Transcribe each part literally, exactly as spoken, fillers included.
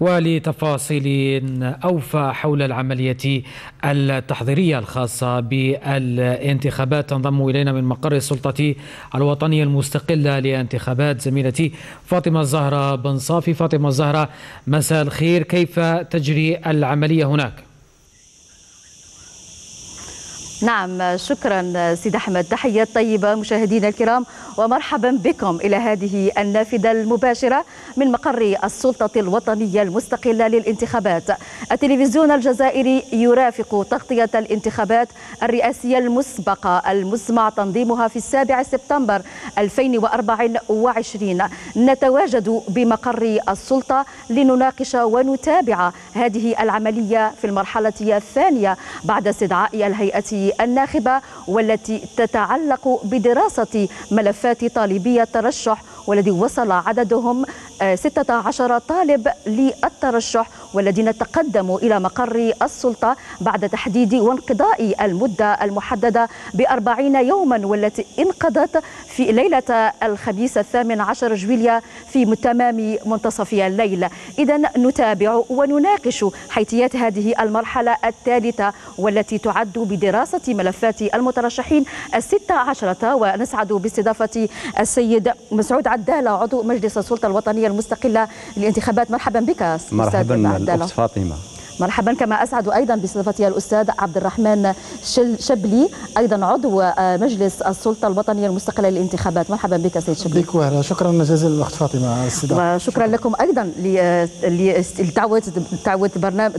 ولتفاصيل أوفى حول العملية التحضيرية الخاصة بالانتخابات تنضم إلينا من مقر السلطة الوطنية المستقلة لانتخابات زميلتي فاطمة الزهراء بن صافي. فاطمة الزهراء، مساء الخير، كيف تجري العملية هناك؟ نعم، شكرا سيد أحمد. تحيات طيبة مشاهدينا الكرام ومرحبا بكم إلى هذه النافذة المباشرة من مقر السلطة الوطنية المستقلة للانتخابات. التلفزيون الجزائري يرافق تغطية الانتخابات الرئاسية المسبقة المزمع تنظيمها في السابع سبتمبر ألفين وأربعة وعشرين. نتواجد بمقر السلطة لنناقش ونتابع هذه العملية في المرحلة الثانية بعد استدعاء الهيئة الناخبة، والتي تتعلق بدراسة ملفات طالبي الترشح، والذي وصل عددهم ستة عشر طالب للترشح، والذين تقدموا إلى مقر السلطة بعد تحديد وانقضاء المدة المحددة بأربعين يوما، والتي انقضت في ليلة الخميس الثامن عشر جويليا في تمام منتصف الليل. إذن نتابع ونناقش حيثيات هذه المرحلة الثالثة، والتي تعد بدراسة ملفات المترشحين الستة عشرة، ونسعد باستضافة السيد مسعود عدالة عضو مجلس السلطة الوطنية المستقلة للانتخابات. مرحبا بك. مرحبا الأخت فاطمة. مرحبا، كما أسعد أيضا باستضافتي الأستاذ عبد الرحمن شبلي أيضا عضو مجلس السلطة الوطنية المستقلة للانتخابات. مرحبا بك سيد شبلي. بك وهلا، شكرا جزيلا الأخت فاطمة. وشكرا شكرا. لكم أيضا لتعويض تعويض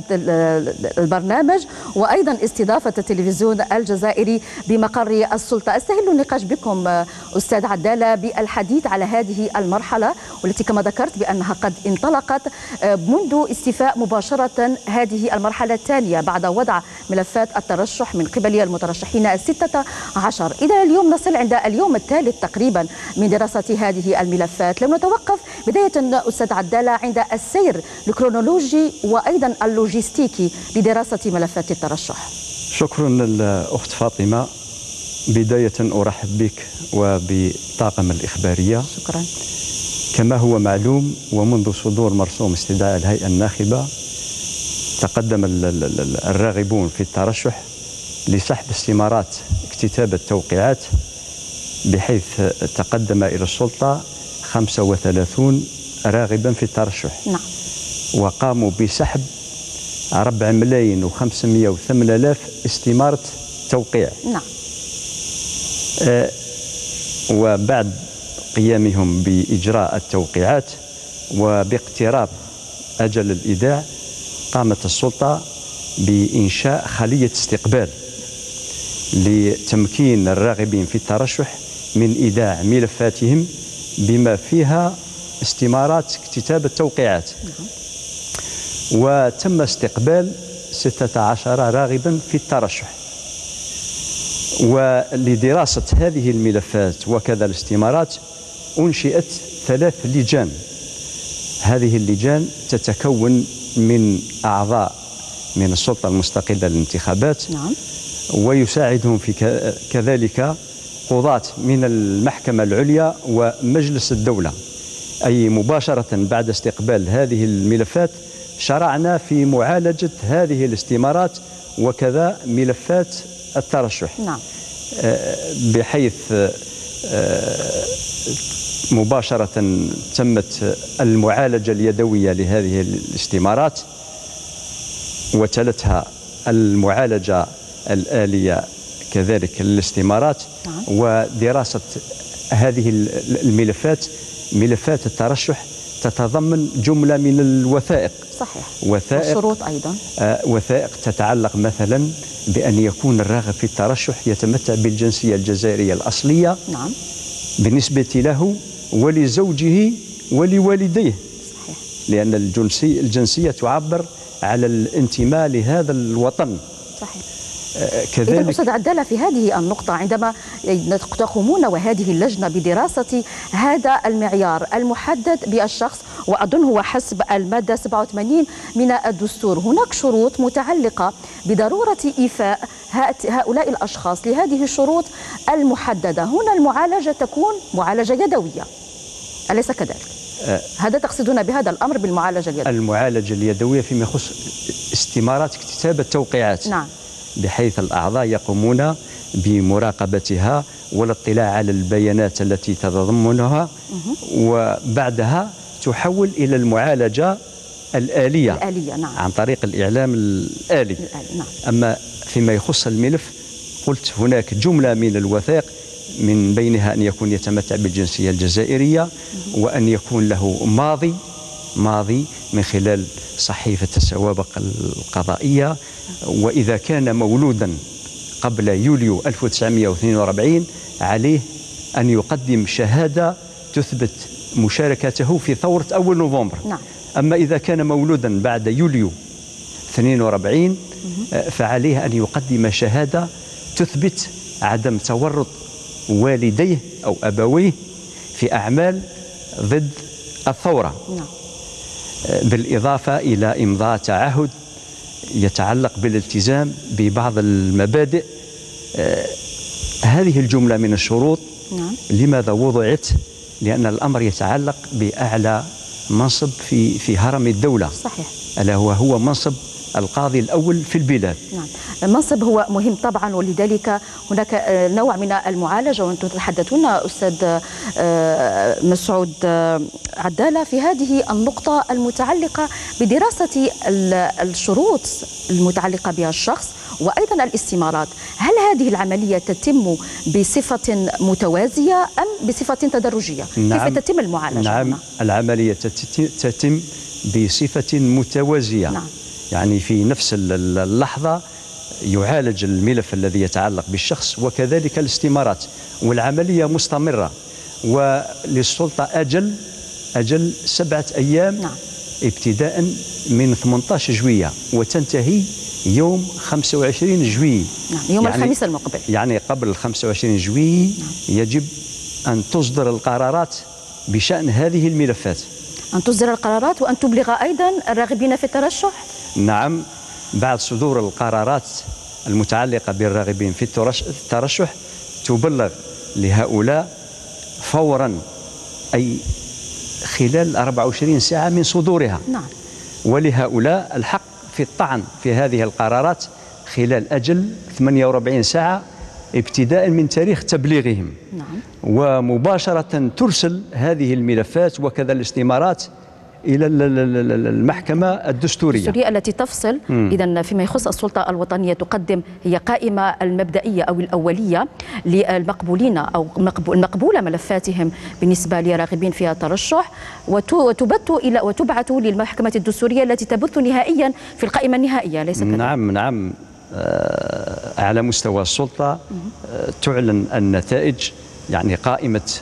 البرنامج وأيضا استضافة التلفزيون الجزائري بمقر السلطة. أستهل النقاش بكم أستاذ عدالة بالحديث على هذه المرحلة، والتي كما ذكرت بأنها قد انطلقت منذ استيفاء مباشرة هذه المرحلة الثانية بعد وضع ملفات الترشح من قبل المترشحين الستة عشر. إذا اليوم نصل عند اليوم الثالث تقريبا من دراسة هذه الملفات. لم نتوقف بداية أستاذ عدالة عند السير الكرونولوجي وأيضا اللوجستيكي لدراسة ملفات الترشح. شكرا الأخت فاطمة. بداية أرحب بك وبطاقم الإخبارية. شكرا. كما هو معلوم، ومنذ صدور مرسوم استدعاء الهيئة الناخبة تقدم الراغبون في الترشح لسحب استمارات اكتتاب التوقيعات، بحيث تقدم إلى السلطة خمسة وثلاثين راغبا في الترشح. نعم. وقاموا بسحب أربعة ملايين وخمسمائة وثمانية آلاف استمارة توقيع. نعم. آه وبعد قيامهم بإجراء التوقيعات وباقتراب أجل الإيداع، قامت السلطة بإنشاء خلية استقبال لتمكين الراغبين في الترشح من إيداع ملفاتهم بما فيها استمارات اكتتاب التوقيعات. وتم استقبال ستة عشر راغبا في الترشح. ولدراسة هذه الملفات وكذا الاستمارات أنشئت ثلاث لجان. هذه اللجان تتكون من أعضاء من السلطة المستقلة للانتخابات. نعم. ويساعدهم في كذلك قضاة من المحكمة العليا ومجلس الدولة. أي مباشرة بعد استقبال هذه الملفات شرعنا في معالجة هذه الاستمارات وكذا ملفات الترشح. نعم. بحيث مباشرة تمت المعالجة اليدوية لهذه الاستمارات، وتلتها المعالجة الآلية كذلك للاستمارات. نعم. ودراسة هذه الملفات، ملفات الترشح تتضمن جملة من الوثائق. صحيح. وثائق والشروط أيضا. آه وثائق تتعلق مثلا بأن يكون الراغب في الترشح يتمتع بالجنسية الجزائرية الأصلية. نعم. بالنسبة له ولزوجه ولوالديه. صحيح. لأن الجنسية, الجنسية تعبر على الانتماء لهذا الوطن. صحيح. كذلك إذن أستاذ عدالة، في هذه النقطة عندما تقومون وهذه اللجنة بدراسة هذا المعيار المحدد بالشخص، وأظن هو حسب المادة سبعة وثمانين من الدستور، هناك شروط متعلقة بضرورة إيفاء هؤلاء الأشخاص لهذه الشروط المحددة. هنا المعالجة تكون معالجة يدوية، أليس كذلك؟ هذا تقصدون بهذا الأمر بالمعالجة اليدوية؟ المعالجة اليدوية فيما يخص استمارات اكتتاب التوقيعات. نعم. بحيث الأعضاء يقومون بمراقبتها والاطلاع على البيانات التي تتضمنها، وبعدها تحول إلى المعالجة الآلية, الآلية نعم. عن طريق الإعلام الآلي. الآلي نعم. أما فيما يخص الملف قلت هناك جملة من الوثائق، من بينها أن يكون يتمتع بالجنسية الجزائرية، وأن يكون له ماضي ماضي من خلال صحيفة السوابق القضائية، وإذا كان مولودا قبل يوليو ألف وتسعمئة واثنين وأربعين عليه أن يقدم شهادة تثبت مشاركته في ثورة أول نوفمبر. نعم. أما إذا كان مولودا بعد يوليو اثنين وأربعين فعليه أن يقدم شهادة تثبت عدم تورط والديه أو أبويه في أعمال ضد الثورة. نعم. بالإضافة إلى إمضاء تعهد يتعلق بالالتزام ببعض المبادئ. هذه الجملة من الشروط. نعم. لماذا وضعت؟ لأن الأمر يتعلق بأعلى منصب في في هرم الدولة. صحيح. ألا هو هو منصب القاضي الأول في البلاد. نعم، المنصب هو مهم طبعا، ولذلك هناك نوع من المعالجة، وأنتم تتحدثون أستاذ مسعود عدالة في هذه النقطة المتعلقة بدراسة الشروط المتعلقة بها الشخص وأيضا الاستمارات. هل هذه العملية تتم بصفة متوازية أم بصفة تدرجية؟ نعم. كيف تتم المعالجة؟ نعم هنا؟ العملية تتم بصفة متوازية. نعم. يعني في نفس اللحظة يعالج الملف الذي يتعلق بالشخص وكذلك الاستمارات، والعملية مستمرة، وللسلطة أجل أجل سبعة أيام. نعم. ابتداء من ثمانية عشر جوية وتنتهي يوم خمسة وعشرين جوية. نعم. يوم يعني الخميس المقبل. يعني قبل خمسة وعشرين جوية. نعم. يجب أن تصدر القرارات بشأن هذه الملفات، أن تصدر القرارات وأن تبلغ أيضا الراغبين في الترشح. نعم، بعد صدور القرارات المتعلقة بالراغبين في الترشح تبلغ لهؤلاء فورا، أي خلال أربع وعشرين ساعة من صدورها. نعم. ولهؤلاء الحق في الطعن في هذه القرارات خلال أجل ثمانية وأربعين ساعة ابتداء من تاريخ تبليغهم. نعم. ومباشرة ترسل هذه الملفات وكذا الاستمارات إلى المحكمة الدستورية الدستورية التي تفصل. إذن فيما يخص السلطة الوطنية تقدم هي قائمة المبدئية أو الأولية للمقبولين أو المقبولة ملفاتهم بالنسبة لراغبين في الترشح، وتبت إلى وتبعث للمحكمة الدستورية التي تبث نهائيا في القائمة النهائية، ليس كذلك؟ نعم نعم. على مستوى السلطة تعلن النتائج، يعني قائمة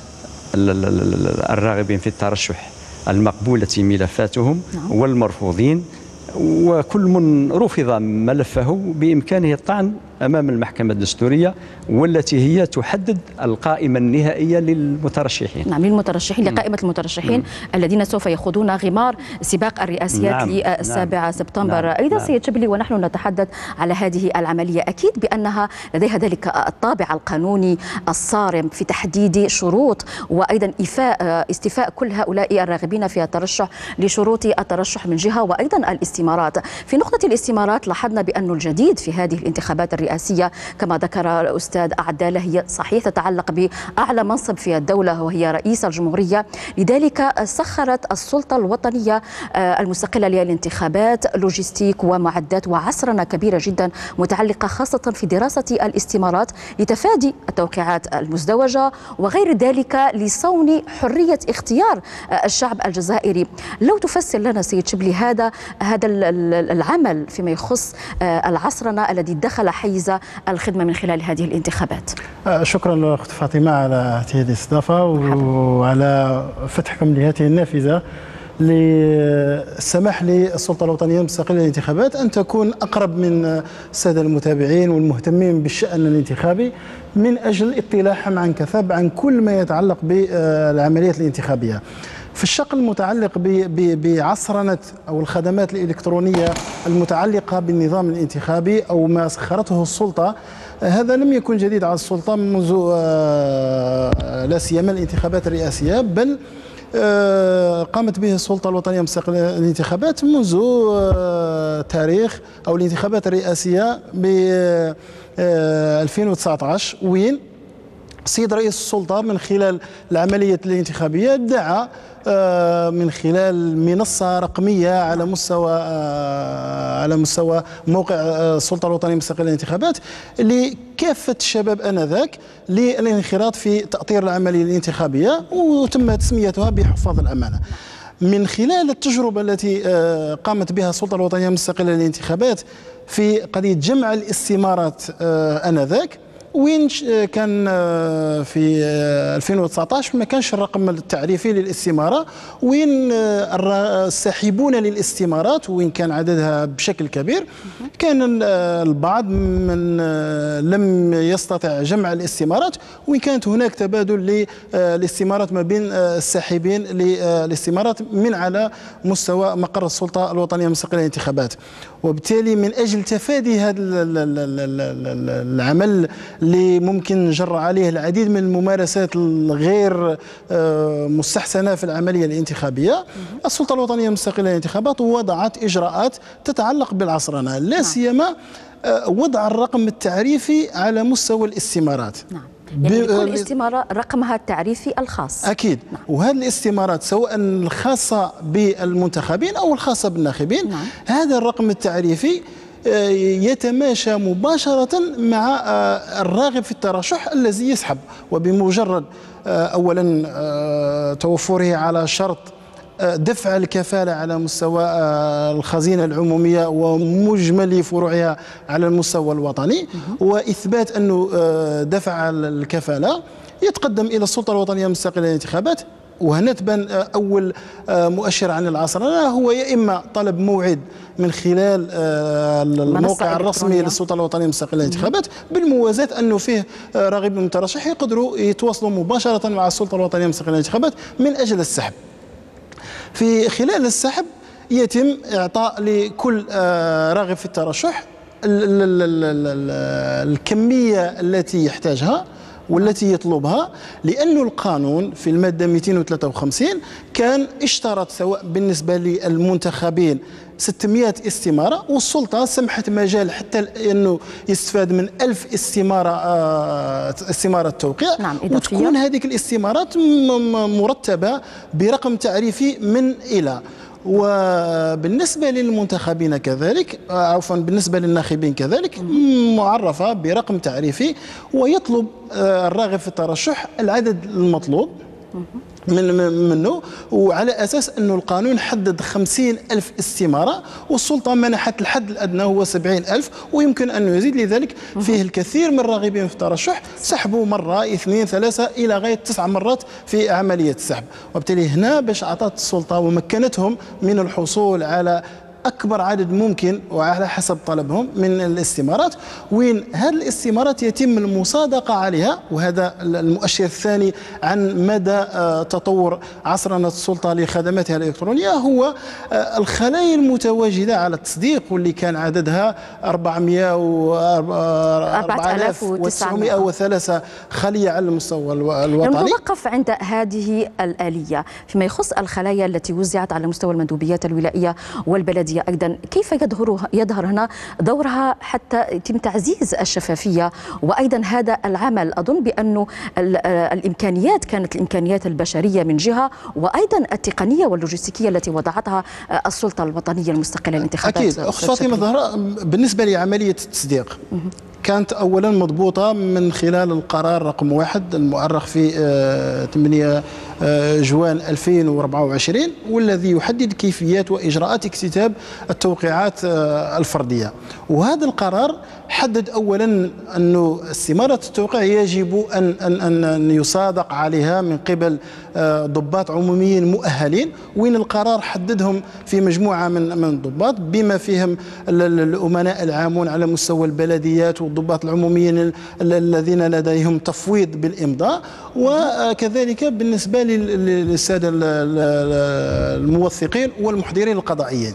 الراغبين في الترشح المقبولة ملفاتهم. نعم. والمرفوضين، وكل من رفض ملفه بإمكانه الطعن أمام المحكمة الدستورية، والتي هي تحدد القائمة النهائية للمترشحين. نعم، للمترشحين، لقائمة المترشحين. مم. الذين سوف يخوضون غمار سباق الرئاسيات. نعم. للسابع نعم. سبتمبر. نعم. أيضا نعم. سيد شبلي، ونحن نتحدث على هذه العملية، أكيد بأنها لديها ذلك الطابع القانوني الصارم في تحديد شروط وأيضا إيفاء استيفاء كل هؤلاء الراغبين في الترشح لشروط الترشح من جهة، وأيضا الاستمارات. في نقطة الاستمارات لاحظنا بأن الجديد في هذه الانتخابات الرئاسية الرئاسية كما ذكر الأستاذ عدالة هي صحيح تتعلق بأعلى منصب في الدولة وهي رئيس الجمهورية. لذلك سخرت السلطة الوطنية المستقلة للانتخابات لوجستيك ومعدات وعصرنة كبيرة جدا متعلقة خاصة في دراسة الاستمارات لتفادي التوقيعات المزدوجة وغير ذلك لصون حرية اختيار الشعب الجزائري. لو تفسر لنا سيد شبلي هذا هذا العمل فيما يخص العصرنة الذي دخل حيز الخدمة من خلال هذه الانتخابات. شكرا أخت فاطمة على هذه الاستضافة وعلى فتحكم لهذه النافذة للسماح للسلطة الوطنية المستقلة للانتخابات أن تكون أقرب من السادة المتابعين والمهتمين بالشأن الانتخابي من أجل اطلاعهم عن كثب عن كل ما يتعلق بالعمليات الانتخابية. في الشق المتعلق بعصرنة أو الخدمات الإلكترونية المتعلقة بالنظام الانتخابي أو ما سخرته السلطة، هذا لم يكن جديد على السلطة منذ لا سيما الانتخابات الرئاسية، بل قامت به السلطة الوطنية المستقلة للانتخابات منذ تاريخ أو الانتخابات الرئاسية ب ألفين وتسعة عشر، وين سيد رئيس السلطة من خلال العملية الانتخابية دعا من خلال منصة رقمية على مستوى على مستوى موقع السلطة الوطنية المستقلة للانتخابات لكافة الشباب آنذاك للانخراط في تأطير العملية الانتخابية، وتم تسميتها بحفاظ الأمانة. من خلال التجربة التي قامت بها السلطة الوطنية المستقلة للانتخابات في قضية جمع الاستمارات آنذاك، وين كان في ألفين وتسعة عشر ما كانش الرقم التعريفي للاستمارة، وين الساحبون للاستمارات وين كان عددها بشكل كبير، كان البعض من لم يستطع جمع الاستمارات، وين كانت هناك تبادل للاستمارات ما بين الساحبين للاستمارات من على مستوى مقر السلطة الوطنية المستقلة للانتخابات. وبالتالي من أجل تفادي هذا العمل اللي ممكن جر عليه العديد من الممارسات الغير مستحسنة في العملية الانتخابية، السلطة الوطنية المستقلة للانتخابات وضعت إجراءات تتعلق بالعصرنة، لا سيما وضع الرقم التعريفي على مستوى الاستمارات. نعم. يعني لكل استمارة رقمها التعريفي الخاص. أكيد. نعم. وهذه الاستمارات سواء الخاصة بالمنتخبين أو الخاصة بالناخبين، نعم. هذا الرقم التعريفي يتماشى مباشرة مع الراغب في الترشح الذي يسحب، وبمجرد أولا توفره على شرط دفع الكفالة على مستوى الخزينة العمومية ومجمل فروعها على المستوى الوطني، وإثبات أنه دفع الكفالة، يتقدم إلى السلطة الوطنية المستقلة للانتخابات. وهنا تبان أول مؤشر عن العصرنة هو يا إما طلب موعد من خلال الموقع الرسمي للسلطة الوطنية المستقلة للانتخابات، بالموازاة أنه فيه راغب مترشح يقدروا يتواصلوا مباشرة مع السلطة الوطنية المستقلة للانتخابات من أجل السحب. في خلال السحب يتم إعطاء لكل راغب في الترشح الكمية التي يحتاجها والتي يطلبها، لأن القانون في المادة مئتين وثلاثة وخمسين كان اشترط سواء بالنسبة للمنتخبين ستمئة استمارة، والسلطة سمحت مجال حتى أنه يستفاد من ألف استمارة استمارة توقيع. نعم. وتكون هذه الاستمارات مرتبة برقم تعريفي من إلى. وبالنسبة للمنتخبين كذلك، عفوا بالنسبة للناخبين كذلك، معرفة برقم تعريفي، ويطلب الراغب في الترشح العدد المطلوب من منه، وعلى أساس أنه القانون حدد خمسين ألف استمارة، والسلطة منحت الحد الأدنى هو سبعين ألف، ويمكن أن يزيد لذلك. فيه الكثير من الراغبين في الترشح سحبوا مرة اثنين ثلاثة إلى غاية تسع مرات في عملية السحب، وبالتالي هنا باش أعطت السلطة ومكنتهم من الحصول على أكبر عدد ممكن وعلى حسب طلبهم من الاستمارات، وين هذه الاستمارات يتم المصادقة عليها. وهذا المؤشر الثاني عن مدى تطور عصرنة السلطة لخدماتها الإلكترونية، هو الخلايا المتواجدة على التصديق، واللي كان عددها أربعمئة وأربعة آلاف وتسعمئة وثلاثة خلية على المستوى الوطني. نتوقف عند هذه الآلية فيما يخص الخلايا التي وزعت على مستوى المندوبيات الولائية والبلدية أيضا، كيف يظهر يظهر هنا دورها حتى يتم تعزيز الشفافية؟ وأيضا هذا العمل أظن بأنه الإمكانيات كانت الإمكانيات البشرية من جهة، وأيضا التقنية واللوجستيكية التي وضعتها السلطة الوطنية المستقلة للانتخابات. أكيد أخت فاطمة زهراء، بالنسبة لعملية التصديق كانت أولا مضبوطة من خلال القرار رقم واحد المؤرخ في ثمانية جوان ألفين وأربعة وعشرين، والذي يحدد كيفيات وإجراءات اكتتاب التوقيعات الفردية. وهذا القرار حدد أولا أنه استمارة التوقيع يجب أن, أن, أن يصادق عليها من قبل ضباط عموميين مؤهلين، وين القرار حددهم في مجموعة من من الضباط بما فيهم الأمناء العامون على مستوى البلديات والضباط العموميين الذين لديهم تفويض بالإمضاء، وكذلك بالنسبة للسادة الموثقين والمحضرين القضائيين.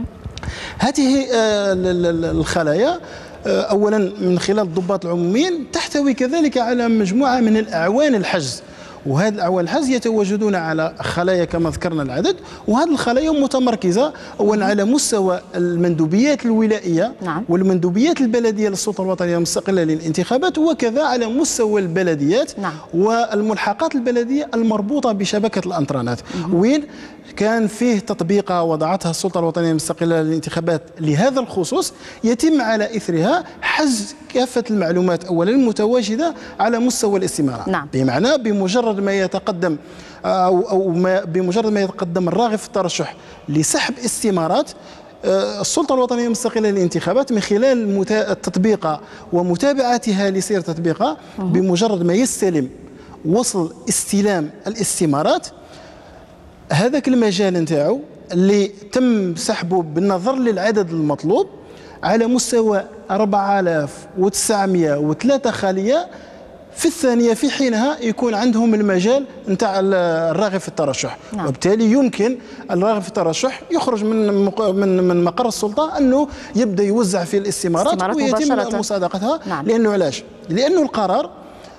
هذه الخلايا أولا من خلال الضباط العموميين تحتوي كذلك على مجموعة من الأعوان الحجز، وهذه الأعوان الحجز يتواجدون على خلايا كما ذكرنا العدد، وهذه الخلايا متمركزة أولا على مستوى المندوبيات الولائية نعم. والمندوبيات البلدية للسلطة الوطنية المستقلة للانتخابات، وكذا على مستوى البلديات نعم. والملحقات البلدية المربوطة بشبكة الأنترنت، وين كان فيه تطبيقة وضعتها السلطة الوطنية المستقلة للانتخابات لهذا الخصوص، يتم على إثرها حجز كافة المعلومات أولا المتواجدة على مستوى الاستمارة. نعم. بمعنى بمجرد ما يتقدم أو, أو ما بمجرد ما يتقدم الراغب في الترشح لسحب استمارات، السلطة الوطنية المستقلة للانتخابات من خلال التطبيق ومتابعتها لسير تطبيقها، بمجرد ما يستلم وصل استلام الاستمارات، هذاك المجال نتاعو اللي تم سحبه بالنظر للعدد المطلوب على مستوى أربعة آلاف وتسعمائة وثلاثة خلية، في الثانية في حينها يكون عندهم المجال نتاع الراغب في الترشح. نعم. وبالتالي يمكن الراغب في الترشح يخرج من من من مقر السلطة أنه يبدأ يوزع في الاستمارات ويتم مصادقتها. نعم. لأنه علاش؟ لأنه القرار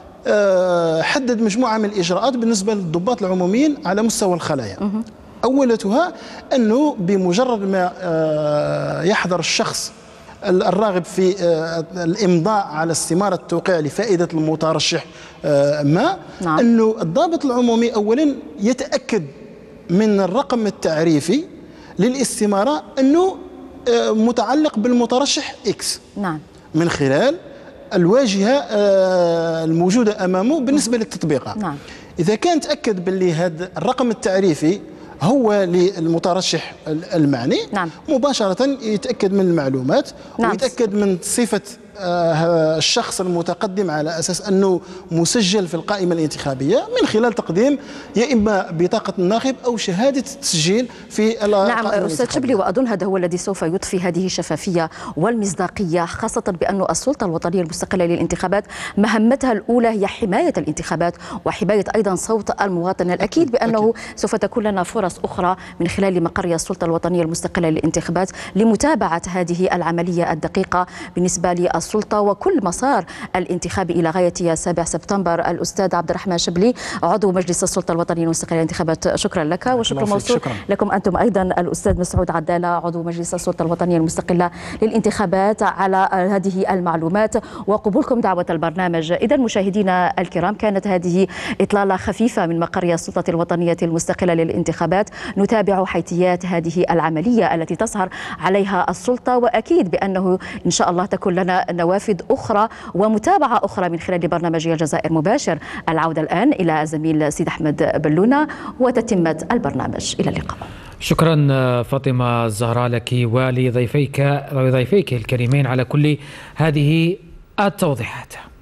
حدد مجموعة من الإجراءات بالنسبة للضباط العموميين على مستوى الخلايا. مه. أولتها أنه بمجرد ما يحضر الشخص الراغب في الإمضاء على استمارة التوقيع لفائدة المترشح ما، نعم. أنه الضابط العمومي أولا يتأكد من الرقم التعريفي للاستمارة أنه متعلق بالمترشح إكس. نعم. من خلال الواجهة الموجودة أمامه بالنسبة للتطبيق. نعم. إذا كان تأكد باللي هذا الرقم التعريفي هو للمترشح المعني، نعم. مباشرة يتأكد من المعلومات، نعم. ويتأكد من صفة الشخص المتقدم على أساس أنه مسجل في القائمة الانتخابية من خلال تقديم يا إما بطاقة الناخب أو شهادة التسجيل في نعم أستاذ شبلي، وأظن هذا هو الذي سوف يضفي هذه الشفافية والمصداقية، خاصة بأن السلطة الوطنية المستقلة للانتخابات مهمتها الأولى هي حماية الانتخابات وحماية أيضا صوت المواطن. الأكيد بأنه أكيد. سوف تكون لنا فرص أخرى من خلال مقر السلطة الوطنية المستقلة للانتخابات لمتابعة هذه العملية الدقيقة بالنسبة للسلطة السلطة وكل مسار الانتخابي إلى غاية سابع سبتمبر. الأستاذ عبد الرحمن شبلي عضو مجلس السلطة الوطنية المستقلة للانتخابات، شكرا لك. وشكرا موصول لكم أنتم أيضا الأستاذ مسعود عدالة عضو مجلس السلطة الوطنية المستقلة للانتخابات على هذه المعلومات وقبولكم دعوة البرنامج. إذا مشاهدينا الكرام، كانت هذه إطلالة خفيفة من مقر السلطة الوطنية المستقلة للانتخابات، نتابع حيثيات هذه العملية التي تسهر عليها السلطة، وأكيد بأنه إن شاء الله تكون لنا نوافذ أخرى ومتابعة أخرى من خلال برنامج الجزائر مباشر. العودة الآن إلى زميل سيد أحمد بلونة وتتمة البرنامج. إلى اللقاء. شكرا فاطمة الزهراء لك ولضيفيك وضيفيك الكريمين على كل هذه التوضيحات.